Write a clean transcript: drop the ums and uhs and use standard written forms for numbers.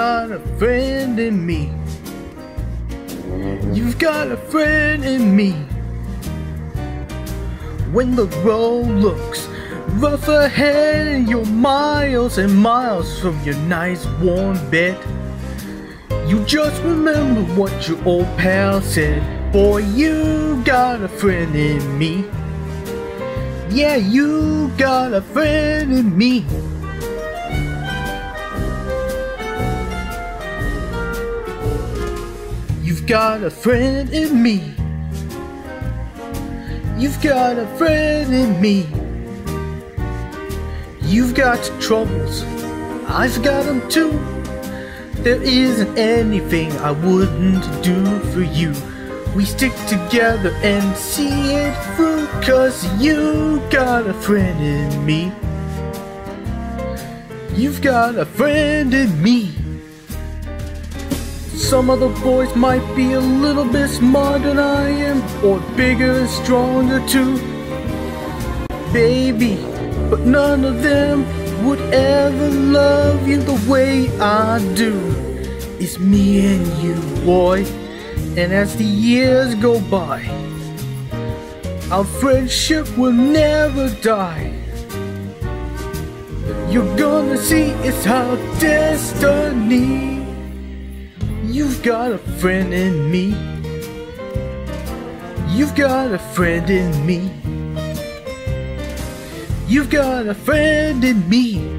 got a friend in me. You've got a friend in me. When the road looks rough ahead and you're miles and miles from your nice warm bed, you just remember what your old pal said. Boy, you got a friend in me. Yeah, you got a friend in me. You've got a friend in me. You've got a friend in me. You've got troubles, I've got them too. There isn't anything I wouldn't do for you. We stick together and see it through, 'cause you got a friend in me. You've got a friend in me. Some other boys might be a little bit smarter than I am, or bigger and stronger too, baby, but none of them would ever love you the way I do. It's me and you, boy, and as the years go by, our friendship will never die. You're gonna see it's our destiny. You've got a friend in me. You've got a friend in me. You've got a friend in me.